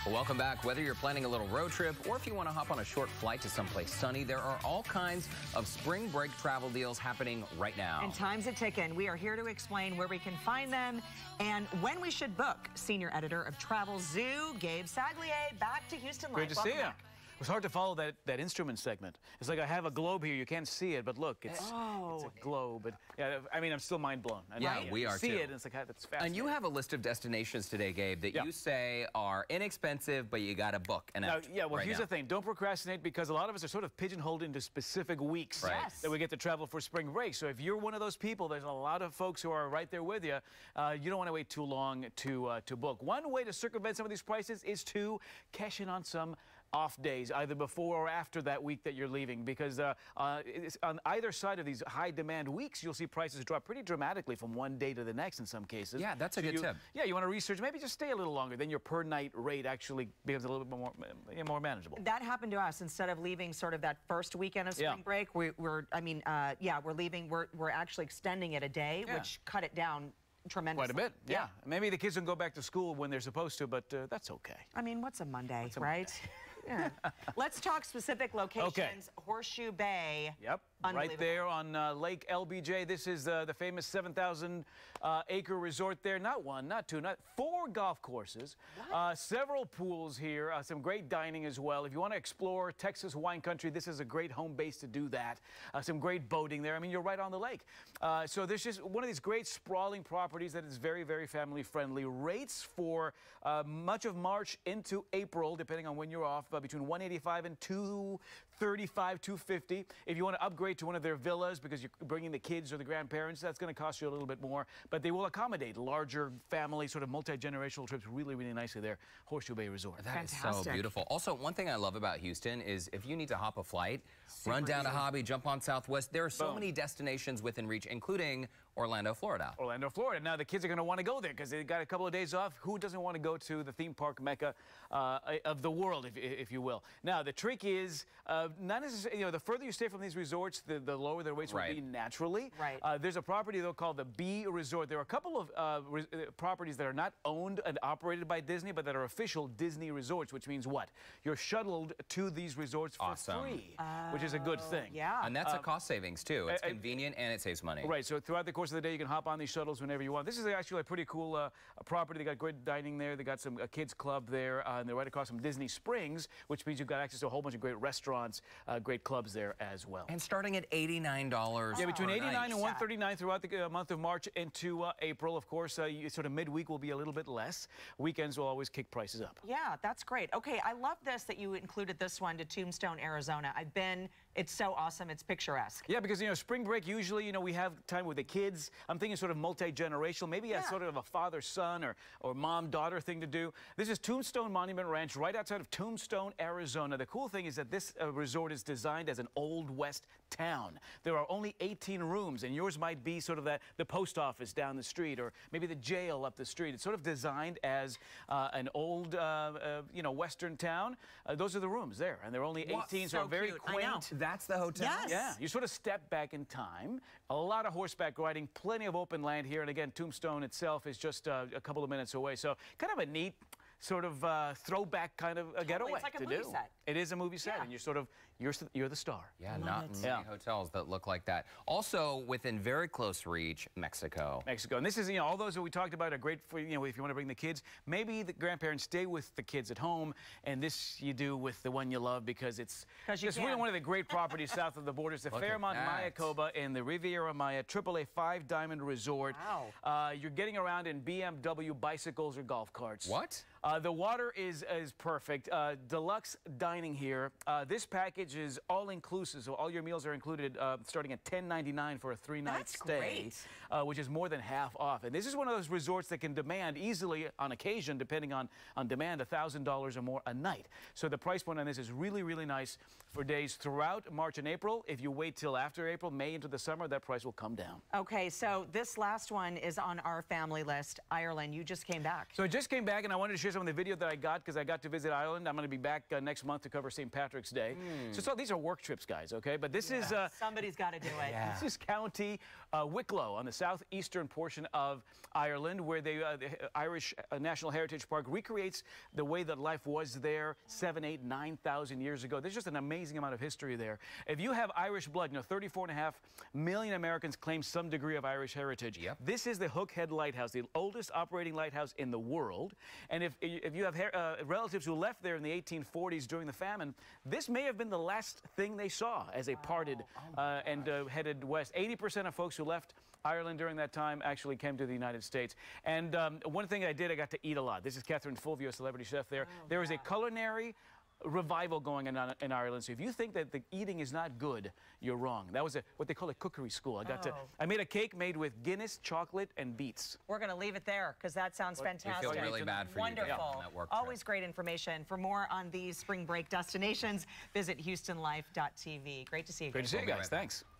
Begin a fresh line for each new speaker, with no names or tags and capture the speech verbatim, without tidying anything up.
Well, welcome back. Whether you're planning a little road trip or if you want to hop on a short flight to someplace sunny, there are all kinds of spring break travel deals happening right now.
And time's a ticking. We are here to explain where we can find them and when we should book. Senior editor of Travelzoo, Gabe Saglie, back to Houston Live.
Great to see you. It was hard to follow that, that instrument segment. It's like I have a globe here. You can't see it, but look, it's,
oh.
it's a globe. But yeah, I mean, I'm still mind blown. I
yeah,
mean,
we are
see
too.
it, and it's like that's fascinating.
And you have a list of destinations today, Gabe, that
yeah.
you say are inexpensive, but you got to book. And
now, yeah, well,
right
here's
now.
the thing: don't procrastinate, because a lot of us are sort of pigeonholed into specific weeks
right.
yes.
that we get to travel for spring break. So if you're one of those people, there's a lot of folks who are right there with you. Uh, you don't want to wait too long to uh, to book. One way to circumvent some of these prices is to cash in on some off days, either before or after that week that you're leaving, because uh, uh, it's on either side of these high demand weeks, you'll see prices drop pretty dramatically from one day to the next in some cases.
Yeah, that's a
so
good
you,
tip.
Yeah, you want to research, maybe just stay a little longer, then your per night rate actually becomes a little bit more, more manageable.
That happened to us. Instead of leaving sort of that first weekend of spring
yeah.
break, we, we're, I mean, uh, yeah, we're leaving, we're, we're actually extending it a day,
yeah.
which cut it down tremendously.
Quite a bit, yeah.
yeah.
Maybe the kids don't go back to school when they're supposed to, but uh, that's okay.
I mean, what's a Monday,
what's a
right?
Monday?
Yeah. Let's talk specific locations.
Okay.
Horseshoe Bay.
Yep, right there on uh, Lake L B J. This is uh, the famous seven thousand uh, acre resort there. Not one, not two, not four golf courses, uh, several pools here, uh, some great dining as well. If you want to explore Texas wine country, this is a great home base to do that. Uh, some great boating there. I mean, you're right on the lake. Uh, so there's just one of these great sprawling properties that is very, very family friendly. Rates for uh, much of March into April, depending on when you're off, uh, between one eighty-five and two thirty-five, two fifty. If you want to upgrade to one of their villas because you're bringing the kids or the grandparents, that's going to cost you a little bit more. But they will accommodate larger family, sort of multi-generational trips really, really nicely there. Horseshoe Bay Resort.
That
Fantastic.
is so beautiful. Also, one thing I love about Houston is if you need to hop a flight,
Super
run down
easy.
to Hobby, jump on Southwest. There are so
Boom.
many destinations within reach, including Orlando, Florida.
Orlando, Florida. Now, the kids are going to want to go there because they got a couple of days off. Who doesn't want to go to the theme park mecca uh, of the world, if, if you will? Now, the trick is uh, not necessarily, you know, the further you stay from these resorts, the, the lower their rates
right.
will be naturally.
Right.
Uh, there's a property, though, called the B Resort. There are a couple of uh, res uh, properties that are not owned and operated by Disney, but that are official Disney resorts, which means what? You're shuttled to these resorts for
Awesome.
free,
Oh,
which is a good thing.
Yeah.
And that's
Uh,
a cost savings, too. It's
I- I-
convenient and it saves money.
Right, so throughout the course of the day, you can hop on these shuttles whenever you want. This is actually a pretty cool uh, property. They got great dining there. They got some a kids club there, uh, and they're right across from Disney Springs, which means you've got access to a whole bunch of great restaurants, uh, great clubs there as well.
And starting at eighty-nine dollars.
Yeah, between
per
eighty-nine
night.
and one thirty-nine throughout the uh, month of March into uh, April. Of course, uh, you, sort of midweek will be a little bit less. Weekends will always kick prices up.
Yeah, that's great. Okay, I love this that you included this one to Tombstone, Arizona. I've been, it's so awesome, it's picturesque.
Yeah, because, you know, spring break, usually, you know, we have time with the kids. I'm thinking sort of multi-generational, maybe
Yeah.
a sort of a father-son or, or mom-daughter thing to do. This is Tombstone Monument Ranch right outside of Tombstone, Arizona. The cool thing is that this uh, resort is designed as an Old West town. There are only eighteen rooms, and yours might be sort of that the post office down the street or maybe the jail up the street. It's sort of designed as uh, an old, uh, uh, you know, Western town. Uh, those are the rooms there, and they're only eighteen, so,
so
very
cute. I know.
quaint.
That's the hotel?
Yes.
Yeah, you sort of step back in time. A lot of horseback riding, plenty of open land here, and again, Tombstone itself is just uh, a couple of minutes away, so kind of a neat sort of uh, throwback kind of a getaway
It's like a
to
movie
do.
set.
It is a movie set,
Yeah.
and you're sort of you're you're the star.
Yeah,
Love
not
it.
many
Yeah.
hotels that look like that. Also, within very close reach, Mexico.
Mexico, and this is, you know, all those that we talked about are great for, you know, if you want to bring the kids. Maybe the grandparents stay with the kids at home, and this you do with the one you love because it's
'Cause you
just
can.
really one of the great properties south of the borders. The
Look at
Fairmont
that.
Mayakoba and the Riviera Maya triple A five Diamond Resort.
Wow.
Uh, you're getting around in B M W bicycles or golf carts.
What?
Uh, the water is is perfect. Uh, deluxe dining here. Uh, this package is all inclusive, so all your meals are included, uh, starting at ten ninety-nine for a three-night
That's
stay,
great.
Uh, which is more than half off. And this is one of those resorts that can demand easily, on occasion, depending on on demand, a thousand dollars or more a night. So the price point on this is really, really nice for days throughout March and April. If you wait till after April, May into the summer, that price will come down.
Okay, so this last one is on our family list. Ireland, you just came back.
So I just came back, and I wanted to share some of the video that I got because I got to visit Ireland. I'm going to be back uh, next month to cover Saint Patrick's Day. Mm. So, so these are work trips, guys, okay? But this yeah. is... Uh,
Somebody's got to do it.
Yeah. This is County uh, Wicklow on the southeastern portion of Ireland, where they, uh, the Irish uh, National Heritage Park recreates the way that life was there seven, eight, nine thousand years ago. There's just an amazing amount of history there. If you have Irish blood, you know, thirty-four and a half million Americans claim some degree of Irish heritage. Yep. This is the Hook Head Lighthouse, the oldest operating lighthouse in the world. And if, if you have uh, relatives who left there in the eighteen forties during the famine, this may have been the last thing they saw as they parted oh, uh, and uh, headed west. eighty percent of folks who left Ireland during that time actually came to the United States. And um, one thing I did, I got to eat a lot. This is Catherine Fulvio, celebrity chef there. Oh, there is a culinary revival going on in Ireland. So if you think that the eating is not good, you're wrong. That was a, what they call a cookery school. I got oh. to, I made a cake made with Guinness, chocolate, and beets.
We're going to leave it there because that sounds what, fantastic.
We feel really bad for
Wonderful.
you. Wonderful. Yeah.
Always great information. For more on these spring break destinations, visit houston life dot t v. Great to see you.
Great to see you guys. Thanks.